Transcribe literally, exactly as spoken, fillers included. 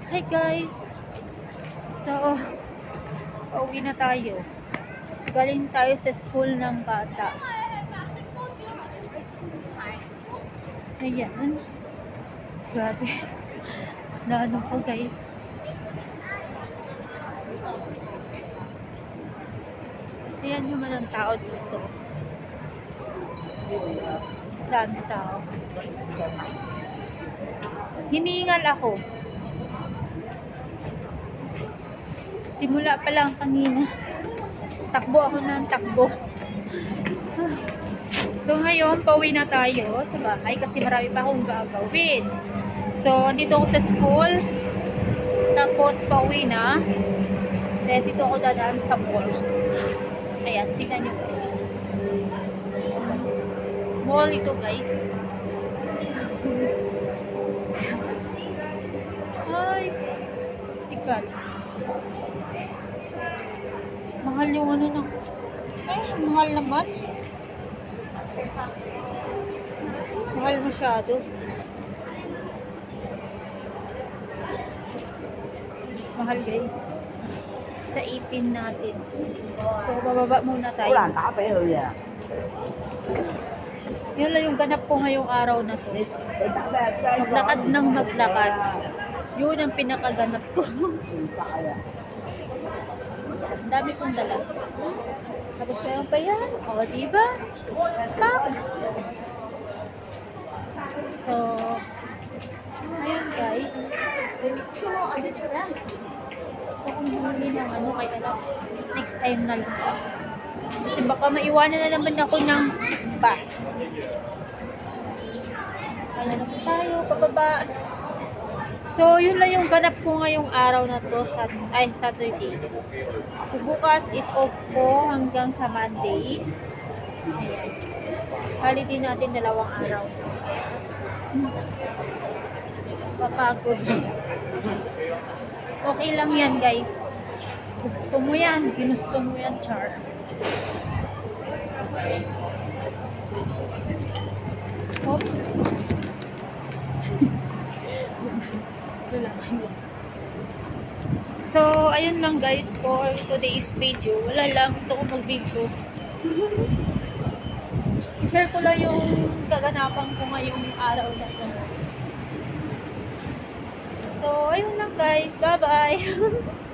Hi guys! So, pauwi na tayo. Galing tayo sa school ng bata. Ayan. Grabe. Na ano po guys. Ayan naman ang tao dito. Dami tao. Hiningal ako. Simula pa lang kanina. Takbo ako ng takbo. So ngayon, pauwi na tayo sa bahay kasi marami pa akong gagawin. So, andito ako sa school. Tapos, pauwi na. Then, dito ako dadaan sa mall. Ayan, tingnan nyo guys. Mall ito guys. Ay, tikal. Mahal yung ano na. Ay, mahal naman. Mahal masyado. Mahal guys. Sa ipin natin. So, bababa muna tayo. Wala na pa yun ya. Yun lang yung ganap ko ngayong araw na to. Maglakad ng maglakad. Yun ang pinakaganap ko. Ang dami kong dala. Tapos meron pa yan. O, diba? Pak! So, ayun guys. Kung bumili ng ano, kahit alam, next time na lang. Kasi baka maiwanan na naman ako ng bus. Kaya na po tayo, pababa. So, yun lang yung ganap ko ngayong araw na to, sat ay Saturday. So, bukas is off ko hanggang sa Monday. Ayan. Holiday natin dalawang araw. Papagod. Okay lang yan, guys. Gusto mo yan. Ginusto mo yan, char. Oops. So, ayun lang guys for today's video. Wala lang. Gusto ko mag-video. I-share ko lang yung kaganapan ko ngayong araw na ito. So, ayun lang guys. Bye-bye!